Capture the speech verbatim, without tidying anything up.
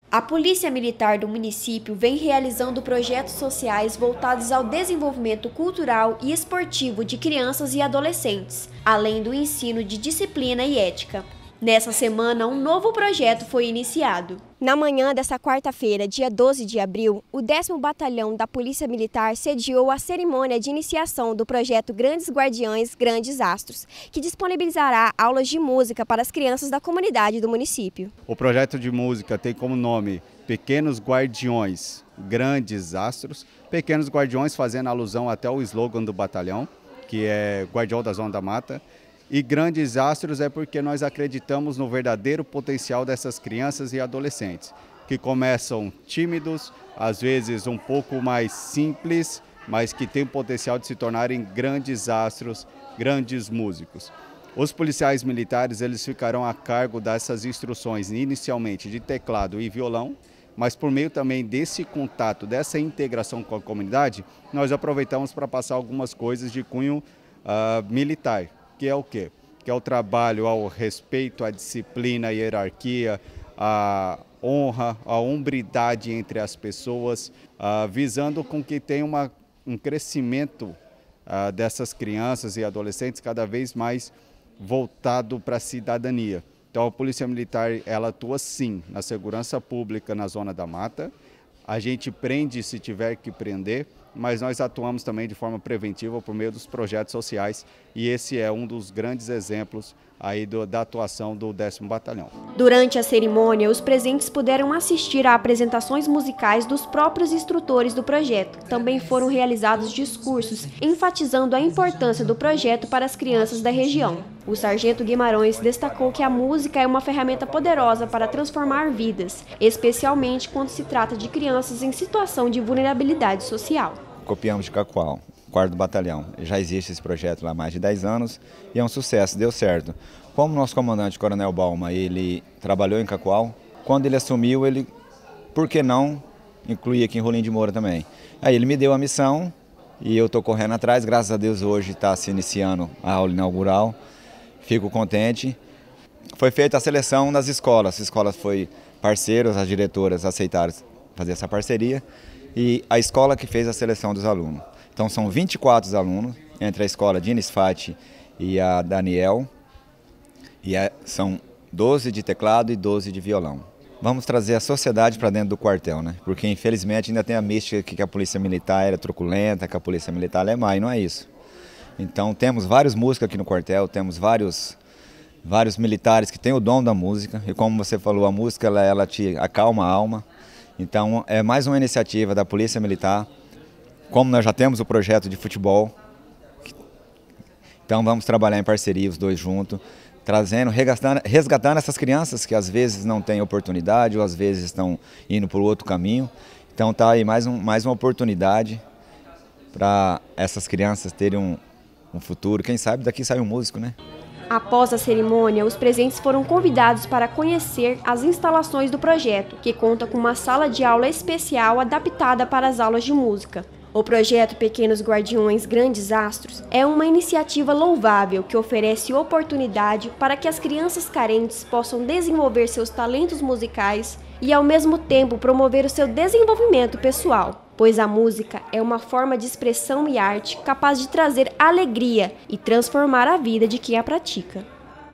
A Polícia Militar do município vem realizando projetos sociais voltados ao desenvolvimento cultural e esportivo de crianças e adolescentes, além do ensino de disciplina e ética. Nessa semana, um novo projeto foi iniciado. Na manhã desta quarta-feira, dia doze de abril, o décimo Batalhão da Polícia Militar sediou a cerimônia de iniciação do projeto Grandes Guardiões, Grandes Astros, que disponibilizará aulas de música para as crianças da comunidade do município. O projeto de música tem como nome Pequenos Guardiões, Grandes Astros. Pequenos Guardiões fazendo alusão até ao slogan do batalhão, que é Guardião da Zona da Mata. E Grandes Astros é porque nós acreditamos no verdadeiro potencial dessas crianças e adolescentes, que começam tímidos, às vezes um pouco mais simples, mas que têm o potencial de se tornarem grandes astros, grandes músicos. Os policiais militares eles ficarão a cargo dessas instruções, inicialmente de teclado e violão, mas por meio também desse contato, dessa integração com a comunidade, nós aproveitamos para passar algumas coisas de cunho uh, militar. Que é o quê? Que é o trabalho ao respeito, à disciplina, à hierarquia, à honra, à hombridade entre as pessoas, uh, visando com que tenha uma, um crescimento uh, dessas crianças e adolescentes cada vez mais voltado para a cidadania. Então a Polícia Militar ela atua sim na segurança pública na Zona da Mata, a gente prende se tiver que prender, mas nós atuamos também de forma preventiva por meio dos projetos sociais e esse é um dos grandes exemplos aí do, da atuação do décimo Batalhão. Durante a cerimônia, os presentes puderam assistir a apresentações musicais dos próprios instrutores do projeto. Também foram realizados discursos enfatizando a importância do projeto para as crianças da região. O sargento Guimarães destacou que a música é uma ferramenta poderosa para transformar vidas, especialmente quando se trata de crianças em situação de vulnerabilidade social. Copiamos de Cacoal, quarto Batalhão. Já existe esse projeto lá há mais de dez anos e é um sucesso, deu certo. Como nosso comandante, Coronel Balma, ele trabalhou em Cacoal, quando ele assumiu, ele, por que não, incluir aqui em Rolim de Moura também. Aí ele me deu a missão e eu estou correndo atrás, graças a Deus hoje está se iniciando a aula inaugural. Fico contente. Foi feita a seleção das escolas, as escolas foram parceiros, as diretoras aceitaram fazer essa parceria e a escola que fez a seleção dos alunos. Então são vinte e quatro alunos, entre a escola de Inisfati e a Daniel, e é, são doze de teclado e doze de violão. Vamos trazer a sociedade para dentro do quartel, né? Porque infelizmente ainda tem a mística que a polícia militar era truculenta, que a polícia militar é má, e não é isso. Então temos vários músicos aqui no quartel, temos vários, vários militares que têm o dom da música. E como você falou, a música ela, ela te acalma a alma. Então é mais uma iniciativa da Polícia Militar. Como nós já temos o projeto de futebol, então vamos trabalhar em parceria os dois juntos, trazendo, resgatando, resgatando essas crianças que às vezes não têm oportunidade ou às vezes estão indo por outro caminho. Então tá aí mais, um, mais uma oportunidade para essas crianças terem um um futuro, quem sabe daqui sai um músico, né? Após a cerimônia, os presentes foram convidados para conhecer as instalações do projeto, que conta com uma sala de aula especial adaptada para as aulas de música. O projeto Pequenos Guardiões, Grandes Astros é uma iniciativa louvável que oferece oportunidade para que as crianças carentes possam desenvolver seus talentos musicais e, ao mesmo tempo, promover o seu desenvolvimento pessoal, pois a música é uma forma de expressão e arte capaz de trazer alegria e transformar a vida de quem a pratica.